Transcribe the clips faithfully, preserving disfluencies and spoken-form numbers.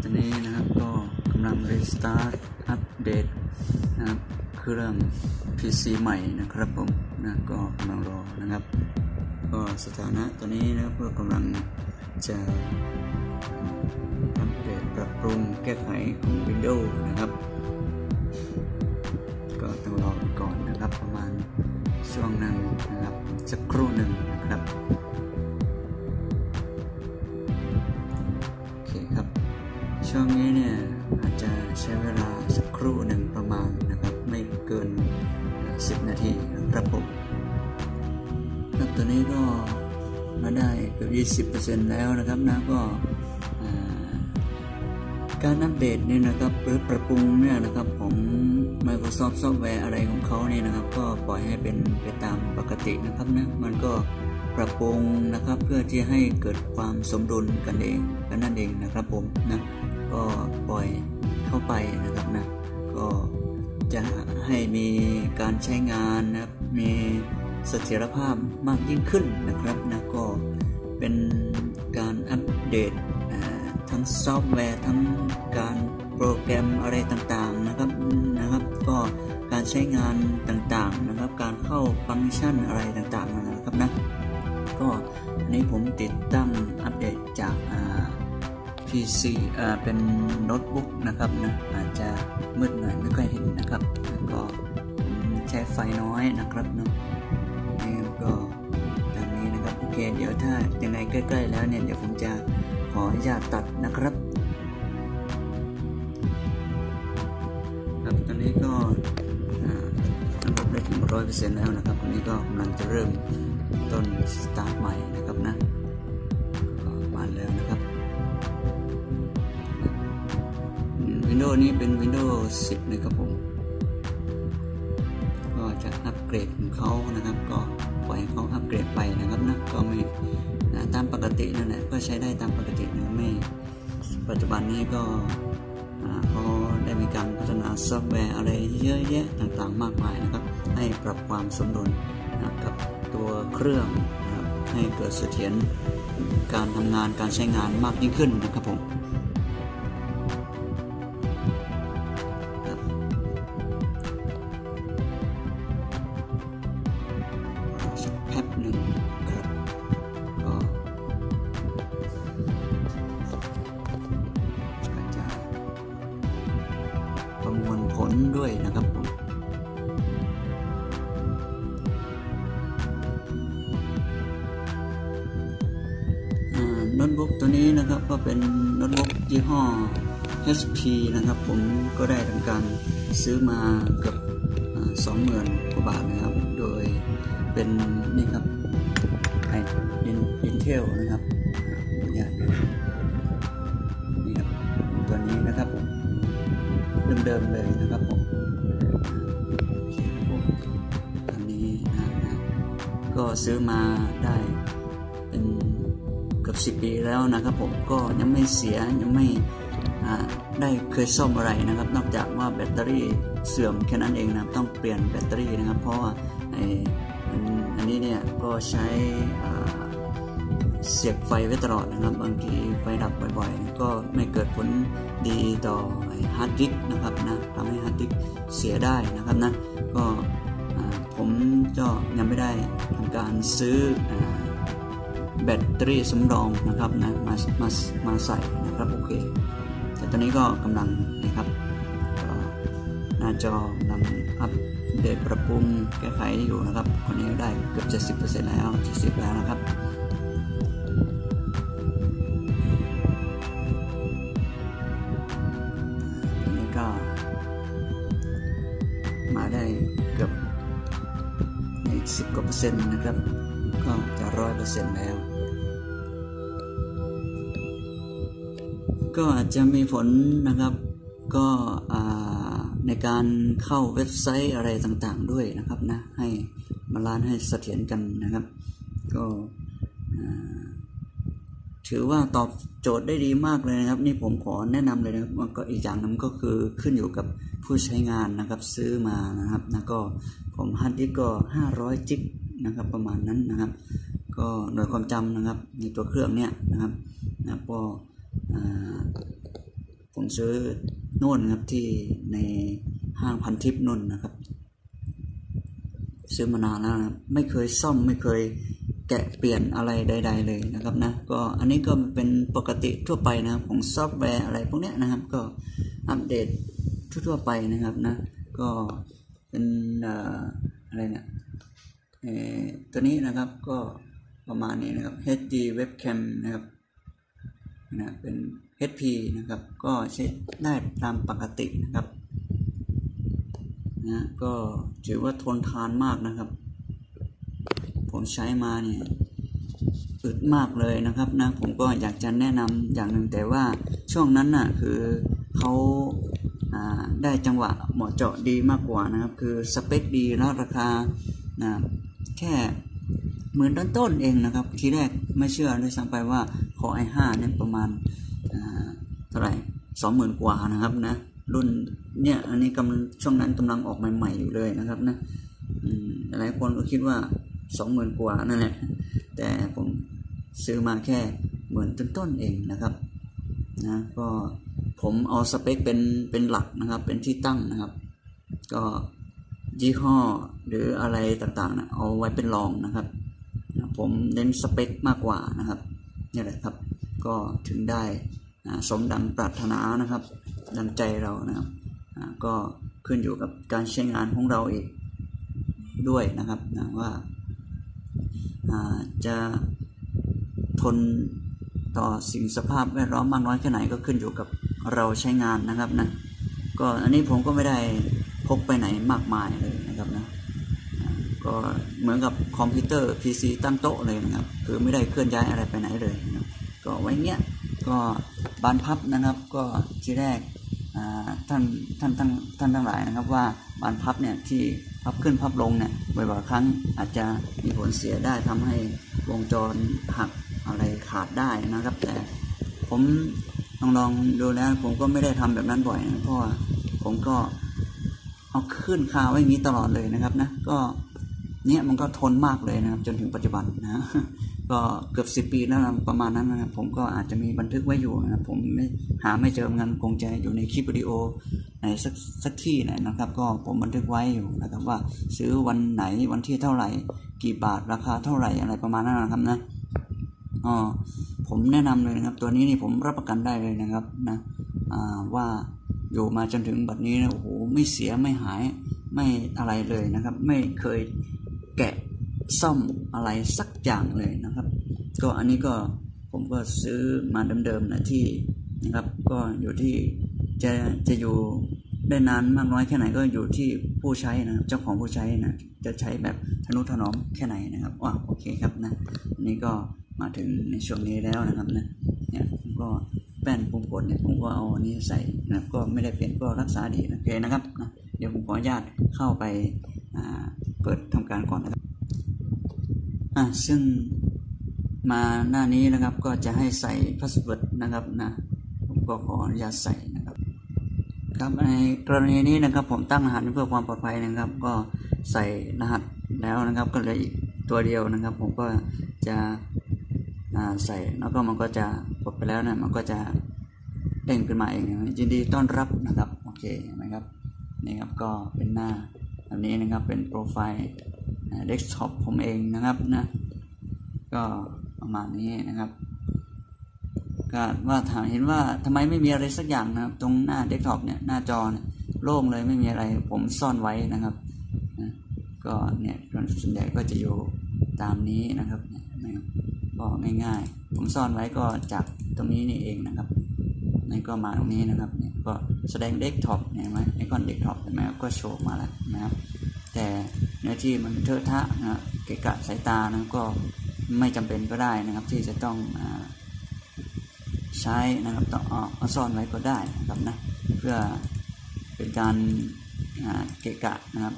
ตอนนี้นะครับก็กำลังรีสตาร์ทอัปเดตนะครับเครื่อง พี ซี ใหม่นะครับผมนะก็กำลังรอนะครับก็สถานะตอนนี้นะครับก็กำลังจะอัปเดตปรับปรุงแก้ไขของ Windows นะครับก็ต้องรอก่อนนะครับประมาณช่วงนึงนะครับสักครู่หนึ่งนะครับโอเคครับช่วงนี้เนี่ยอาจจะใช้เวลาสักครู่หนึ่งประมาณนะครับไม่เกินสิบนาทีนะครับผมแล้วตอนนี้ก็มาได้เกือบ ยี่สิบเปอร์เซ็นต์ แล้วนะครับนะก็การอัปเดตนี่นะครับหรือปรับปรุงเนี่ยนะครับของ Microsoft Software อะไรของเขานี่นะครับก็ปล่อยให้เป็นไปตามปกตินะครับนะมันก็ปรับปรุงนะครับเพื่อที่ให้เกิดความสมดุลกันเองกันนั่นเองนะครับผมนะก็ปล่อยเข้าไปนะครับนะก็จะให้มีการใช้งานนะครับมีเสถียรภาพมากยิ่งขึ้นนะครับนะก็เป็นการอัปเดตทั้งซอฟต์แวร์ทั้งการโปรแกรมอะไรต่างๆนะครับนะครับก็การใช้งานต่างๆนะครับการเข้าฟังก์ชันอะไรต่างๆนะครับนะก็อันนี้ผมติดตั้งอัปเดตจาก พี ซี อ่าเป็นโน้ตบุ๊กนะครับนะอาจจะมืดหน่อยไม่ค่อยเห็นนะครับก็ใช้ไฟน้อยนะครับเนาะนี่ก็ตามนี้นะครับโอเคเดี๋ยวถ้ายังไงใกล้ๆแล้วเนี่ยเดี๋ยวผมจะขออนุญาตตัดนะครับครับตอนนี้ก็ระบบได้ถึง ร้อยเปอร์เซ็นต์ แล้วนะครับตอนนี้ก็กำลังจะเริ่มต้นสตาร์ทใหม่นะครับนะก็มาแล้วนะครับ Windows นี้เป็น Windows สิบนะครับผมก็จะอัปเกรดของเขานะครับก็ปล่อยให้เขาอัปเกรดไปนะครับนะก็ไม่ตามปกตินั่นแหละก็ใช้ได้ตามปกตินะไม่ปัจจุบันนี้ก็เขาได้มีการพัฒนาซอฟต์แวร์อะไรเยอะแยะต่างๆมากมายนะครับให้ปรับความสมดุลกับตัวเครื่องนะครับให้เกิดเสถียรการทำงานการใช้งานมากยิ่งขึ้นนะครับผมแป๊บหนึ่งครับก็จะประมวลผลด้วยนะครับผมโน้ตบุ๊กตัวนี้นะครับก็เป็นโน้ตบุ๊กยี่ห้อ เอช พี นะครับผมก็ได้ทำการซื้อมาเกือบสองหมื่นกว่าบาทนะครับโดยเป็นนี่ครับไอ Intel นะครับอย่างนี่ครับตัวนี้นะครับผมเดิมๆเลยนะครับผมอันนี้นะก็ซื้อมาได้เป็นเกือบสิบปีแล้วนะครับผมก็ยังไม่เสียยังไม่ได้เคยซ่อมอะไรนะครับนอกจากว่าแบตเตอรี่เสื่อมแค่นั้นเองนะต้องเปลี่ยนแบตเตอรี่นะครับเพราะว่าไออันนี้เนี่ยก็ใช้เสียบไฟไว้ตลอดนะครับบางทีไฟดับบ่อยๆก็ไม่เกิดผลดีต่อฮาร์ดดิสก์นะครับนะทำให้ฮาร์ดดิสก์เสียได้นะครับนะก็ผมก็ยังไม่ได้ทำการซื้อแบตเตอรี่สำรองนะครับนะมามามาใส่นะครับโอเคแต่ตอนนี้ก็กำลังนะครับหน้าจอกำลังอัปเดตปรับปรุงแก้ไขอยู่นะครับคนนี้ได้เกือบ เจ็ดสิบเปอร์เซ็นต์ แล้วเจ็ดสิบแล้วนะครับอันนี้ก็มาได้เกือบอีกสิบกว่าเปอร์เซ็นต์นะครับก็จะ ร้อยเปอร์เซ็นต์ แล้วก็อาจจะมีผลนะครับก็ในการเข้าเว็บไซต์อะไรต่างๆด้วยนะครับนะให้บาลานซ์ให้เสถียรกันนะครับก็ถือว่าตอบโจทย์ได้ดีมากเลยนะครับนี่ผมขอแนะนำเลยนะครับก็อีกอย่างนึงก็คือขึ้นอยู่กับผู้ใช้งานนะครับซื้อมานะครับนะก็ผมฮาร์ดดิสก์ก็ห้าร้อยจิกนะครับประมาณนั้นนะครับก็โดยความจำนะครับในตัวเครื่องเนี่ยนะครับนะก็ผมซื้อนู่นครับที่ในห้างพันทิปนู่นนะครับซื้อมานานแล้วนะไม่เคยซ่อมไม่เคยแกะเปลี่ยนอะไรใดๆเลยนะครับนะก็อันนี้ก็เป็นปกติทั่วไปนะครับของซอฟต์แวร์อะไรพวกนี้นะครับก็อัปเดตทั่วๆไปนะครับนะก็เป็นอะไรเนี่ยตัวนี้นะครับก็ประมาณนี้นะครับ เอช ดี Webcam นะครับนะเป็น เอช พี นะครับก็ใช้ได้ตามปกตินะครับนะก็ถือว่าทนทานมากนะครับผมใช้มาเนี่ยอึดมากเลยนะครับนะผมก็อยากจะแนะนำอย่างหนึ่งแต่ว่าช่วงนั้นน่ะคือเขาได้จังหวะเหมาะเจาะดีมากกว่านะครับคือสเปคดีแล้วราคานะแค่หมื่นต้นๆเองนะครับทีแรกไม่เชื่อเลยซ้ำไปว่าคอ ไอ ห้า เนี่ยประมาณเท่าไหร่สองหมื่นกว่านะครับนะรุ่นเนี่ยอันนี้กำลังช่วงนั้นกำลังออกใหม่ๆอยู่เลยนะครับนะหลายคนก็คิดว่าสองหมื่นกว่านั่นแหละแต่ผมซื้อมาแค่หมื่นต้นๆเองนะครับนะก็ผมเอาสเปคเป็นเป็นหลักนะครับเป็นที่ตั้งนะครับก็ยี่ห้อหรืออะไรต่างๆนะเอาไว้เป็นรองนะครับผมเน้นสเปคมากกว่านะครับนี่แหละครับก็ถึงได้สมดังปรารถนานะครับดังใจเรานะครับก็ขึ้นอยู่กับการใช้งานของเราเองด้วยนะครับนะว่าจะทนต่อสิ่งสภาพแวดล้อมมากน้อยแค่ไหนก็ขึ้นอยู่กับเราใช้งานนะครับนะก็อันนี้ผมก็ไม่ได้พกไปไหนมากมายเลยนะครับนะก็เหมือนกับคอมพิวเตอร์ พี ซี ตั้งโต๊ะเลยนะครับคือไม่ได้เคลื่อนย้ายอะไรไปไหนเลยนะก็ไว้เงี้ยก็บานพับนะครับก็ทีแรกท่านท่านท่านท่านทั้งหลายนะครับว่าบานพับเนี่ยที่พับขึ้นพับลงเนี่ยบ่อยๆครั้งอาจจะมีผลเสียได้ทำให้วงจรหักอะไรขาดได้นะครับแต่ผมลองลองดูแล้วผมก็ไม่ได้ทำแบบนั้นบ่อยนะเพราะว่าผมก็เอาขึ้นคาไว้อย่างนี้ตลอดเลยนะครับนะก็เนี่ยมันก็ทนมากเลยนะครับจนถึงปัจจุบันนะก็เกือบสิบปีแล้วประมาณนั้นนะครับผมก็อาจจะมีบันทึกไว้อยู่นะครับผมไม่หาไม่เจอเงินคงจะอยู่ในคลิปวิดีโอในสักสักที่ไหนนะครับก็ผมบันทึกไว้อยู่นะครับว่าซื้อวันไหนวันที่เท่าไหร่กี่บาทราคาเท่าไหร่อะไรประมาณนั้นนะครับนะอ๋อผมแนะนำเลยนะครับตัวนี้นี่ผมรับประกันได้เลยนะครับนะว่าอยู่มาจนถึงบัดนี้นะโอ้โหไม่เสียไม่หายไม่อะไรเลยนะครับไม่เคยแกะซ่อมอะไรสักอย่างเลยนะครับก็อันนี้ก็ผมก็ซื้อมาเดิมๆนะที่นะครับก็อยู่ที่จะจะอยู่ได้นานมากน้อยแค่ไหนก็อยู่ที่ผู้ใช้นะเจ้าของผู้ใช้นะจะใช้แบบทนุถนอมแค่ไหนนะครับว้าโอเคครับนะนี่ก็มาถึงในช่วงนี้แล้วนะครับนะเนี่ยผมก็แป้นปุ่มกดเนี่ยผมก็เอาอันนี้ใส่นะก็ไม่ได้เปลี่ยนก็รักษาดีโอเคนะครับนะเดี๋ยวผมขออนุญาตเข้าไปเปิดทำการก่อนนะครับอ่ะซึ่งมาหน้านี้นะครับก็จะให้ใส่พาสเวิร์ดนะครับนะผมก็ขออนุญาตใส่นะครับครับในกรณีนี้นะครับผมตั้งรหัสเพื่อความปลอดภัยนะครับก็ใส่รหัสแล้วนะครับก็เหลืออีกตัวเดียวนะครับผมก็จะใส่แล้วก็มันก็จะกดไปแล้วนะมันก็จะเด้งขึ้นมาเองยินดีต้อนรับนะครับโอเคไหมครับนี่ครับก็เป็นหน้าแบบนี้นะครับเป็นโปรไฟล์เดสก์ท็อปผมเองนะครับนะก็ประมาณนี้นะครับก็ว่าถามเห็นว่าทำไมไม่มีอะไรสักอย่างนะครับตรงหน้าเดสก์ท็อปเนี่ยหน้าจอเนี่ยโล่งเลยไม่มีอะไรผมซ่อนไว้นะครับนะก็เนี่ยส่วนใหญ่ก็จะอยู่ตามนี้นะครับก็ง่ายๆผมซ่อนไว้ก็จากตรงนี้นี่เองนะครับนี่ก็มาตรงนี้นะครับเนี่ยก็แสดงเดสก์ท็อปเห็นไหมไอคอนเดสก์ท็อปเห็นไหมก็โชว์มาแล้วนะครับแต่เนื้อที่มันเทอะทะนะเกะกะสายตานะก็ไม่จำเป็นก็ได้นะครับที่จะต้องใช้นะครับต้องเอาซ่อนไว้ก็ได้นะครับนะเพื่อเป็นการเกะกะนะครับ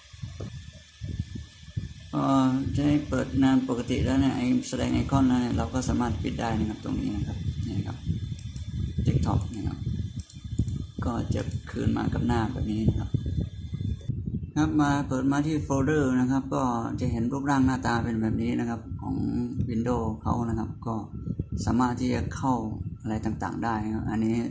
ก็จะให้เปิดงานปกติแล้วเนี่ยไอแสดงไอคอนนั้นเราก็สามารถปิดได้นะครับตรงนี้นะครับนี่ครับเดสก์ท็อปนะครับก็จะคืนมากับหน้าแบบนี้นะครับครับมาเปิดมาที่โฟลเดอร์นะครับก็จะเห็นรูปร่างหน้าตาเป็นแบบนี้นะครับของ Windows เขานะครับก็สามารถที่จะเข้าอะไรต่างๆได้นะครับอันนี้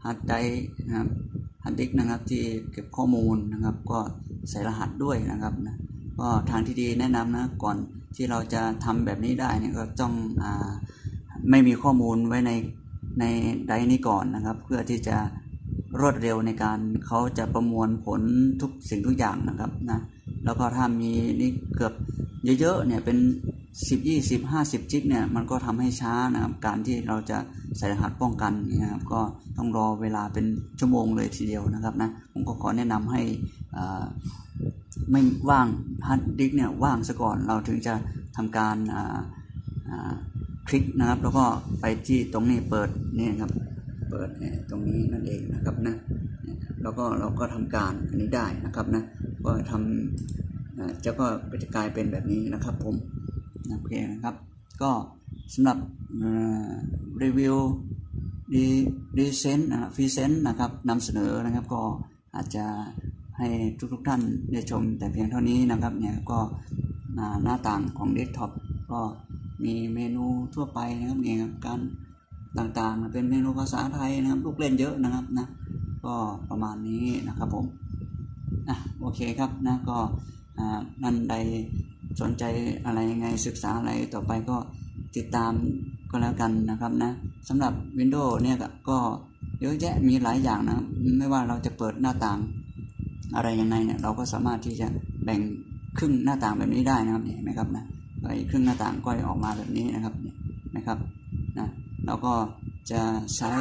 ฮาร์ดไดรฟ์นะครับฮาร์ดดิสก์นะครับที่เก็บข้อมูลนะครับก็ใส่รหัสด้วยนะครับนะก็ทางที่ดีแนะนำนะก่อนที่เราจะทำแบบนี้ได้เนี่ยก็ต้องอ่าไม่มีข้อมูลไว้ในในไดรฟ์นี้ก่อนนะครับเพื่อที่จะรวดเร็วในการเขาจะประมวลผลทุกสิ่งทุกอย่างนะครับนะแล้วก็ถ้ามีนี่เกือบเยอะๆเนี่ยเป็นสิบ ยี่สิบ ห้าสิบจิกเนี่ยมันก็ทำให้ช้านะครับการที่เราจะใส่รหัสป้องกันนะครับก็ต้องรอเวลาเป็นชั่วโมงเลยทีเดียวนะครับนะผมก็ขอแนะนำให้ไม่ว่างฮาร์ดดิสก์เนี่ยว่างซะก่อนเราถึงจะทำการคลิกนะครับแล้วก็ไปที่ตรงนี้เปิดนี่ครับเปิดตรงนี้นั่นเองนะครับนะแล้วก็เราก็ทำการอันนี้ได้นะครับนะก็ทำจะก็จะกลายเป็นแบบนี้นะครับผมโอเคนะครับก็สำหรับรีวิวดีดีเซนต์นะฟรีเซนต์นะครับนำเสนอนะครับก็อาจจะให้ทุกๆท่านได้ชมแต่เพียงเท่านี้นะครับเนี่ยก็หน้าต่างของเดสก์ท็อปก็มีเมนูทั่วไปนะครับเนี่ยครับการต่างๆเป็นเมนูภาษาไทยนะครับลูกเล่นเยอะนะครับนะก็ประมาณนี้นะครับผมอ่ะโอเคครับนะก็นั่นใดสนใจอะไรยังไงศึกษาอะไรต่อไปก็ติดตามก็แล้วกันนะครับนะสำหรับ Windows เนี่ยก็เยอะแยะมีหลายอย่างนะไม่ว่าเราจะเปิดหน้าต่างอะไรยังไงเนี่ยเราก็สามารถที่จะแบ่งครึ่งหน้าต่างแบบนี้ได้นะครับเห็นไหมครับนะอีกครึ่งหน้าต่างก็ออกมาแบบนี้นะครับเนี่ยนะครับนะเราก็จะใช้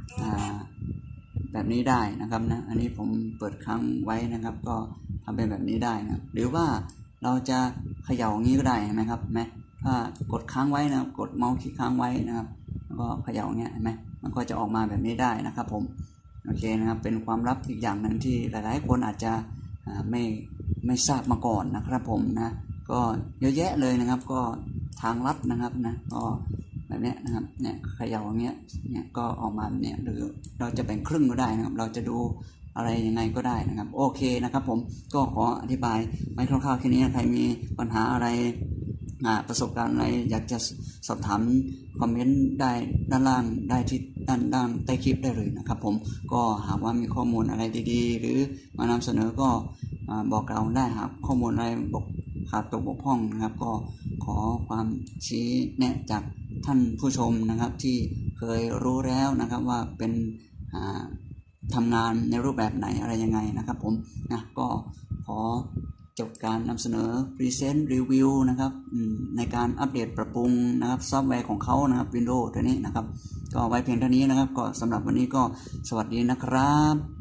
แบบนี้ได้นะครับนะอันนี้ผมเปิดค้างไว้นะครับก็ทำเป็นแบบนี้ได้นะหรือว่าเราจะเขย่าอย่างนี้ก็ได้ไหมครับไหมถ้ากดค้างไว้นะกดเมาส์คลิกค้างไว้นะครับแล้วก็เขย่าอย่างเงี้ยเห็นไหมมันก็จะออกมาแบบนี้ได้นะครับผมโอเคนะครับเป็นความลับอีกอย่างหนึ่งที่หลายๆคนอาจจะไม่ไม่ทราบมาก่อนนะครับผมนะก็เยอะแยะเลยนะครับก็ทางลัดนะครับนะก็แบบนี้นะครับเนี่ยเขย่าอย่างเงี้ยเนี่ยก็ออกมาเนี่ยหรือเราจะแบ่งครึ่งก็ได้นะครับเราจะดูอะไรยังไงก็ได้นะครับโอเคนะครับผมก็ขออธิบายไว้คร่าวๆแค่นี้ใครมีปัญหาอะไรประสบการณ์อะไรอยากจะสอบถามคอมเมนต์ได้ด้านล่างได้ที่ด้านล่างใต้คลิปได้เลยนะครับผมก็หากว่ามีข้อมูลอะไรดีๆหรือมานำเสนอก็บอกเราได้หากข้อมูลอะไรบกขาดตกบกพร่องนะครับก็ขอความชี้แนะจากท่านผู้ชมนะครับที่เคยรู้แล้วนะครับว่าเป็นทำงานในรูปแบบไหนอะไรยังไงนะครับผมนะก็ขอจบการนำเสนอ Present Review นะครับในการอัปเดตปรับปรุงนะครับซอฟต์แวร์ของเขานะครับ Windows ตัวนี้นะครับก็ไว้เพียงเท่านี้นะครับก็สำหรับวันนี้ก็สวัสดีนะครับ